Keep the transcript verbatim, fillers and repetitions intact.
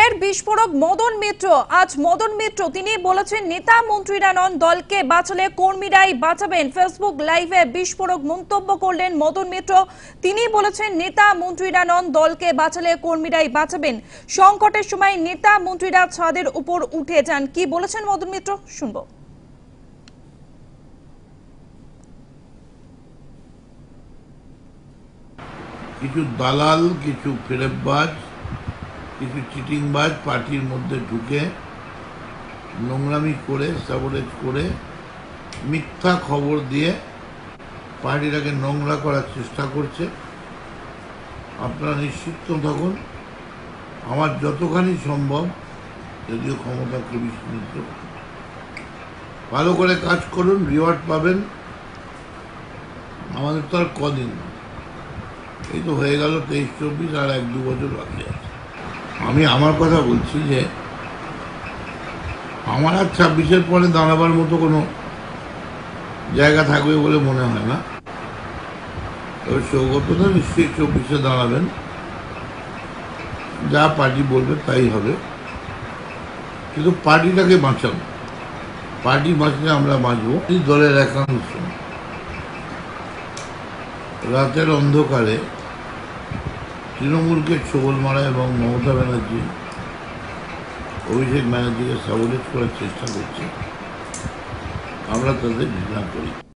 ফের বিস্ফোরক মদন মিত্র। আজ মদন মিত্র তিনি বলেছেন নেতা মন্ত্রীরা নন, দলকে বাঁচালে কর্মীরাই বাঁচাবেন। ফেসবুক লাইভে বিস্ফোরক মন্তব্য করলেন মদন মিত্র। তিনি বলেছেন নেতা মন্ত্রীরা নন, দলকে বাঁচালে কর্মীরাই বাঁচাবেন। সংকটের সময় নেতা মন্ত্রীরা ছাদের উপর উঠে যান। কি বলেছেন মদন মিত্র শুনবো। কিছু দালাল, কিছু ফেরেববাজ, কিছু চিটিংবাজ পার্টির মধ্যে ঢুকে নোংরামি করে, সাবরেজ করে, মিথ্যা খবর দিয়ে পার্টিটাকে নোংরা করার চেষ্টা করছে। আপনারা নিশ্চিত থাকুন, আমার যতখানি সম্ভব, যদিও ক্ষমতা খুবই সীমিত, ভালো করে কাজ করুন, রিওয়ার্ড পাবেন। আমাদের তো আর কদিন, এই তো হয়ে গেল তেইশ চব্বিশ, আর এক দু বছর বাকি আছে। আমি আমার কথা বলছি যে আমার আর ছাব্বিশের পরে দাঁড়াবার মতো কোনো জায়গা থাকবে বলে মনে হয় না। তবে সৌগতদা নিশ্চয়ই চব্বিশে দাঁড়াবেন, যা পার্টি বলবে তাই হবে। কিন্তু পার্টিটাকে বাঁচাবো, পার্টি বাঁচলে আমরা বাঁচবো। এই দলের একাংশ রাতের অন্ধকারে তৃণমূলকে ছোবল মারা এবং মমতা ব্যানার্জি, অভিষেক ব্যানার্জিকে সাবরেজ করার চেষ্টা করছে। আমরা তাদের ঘৃণা করি।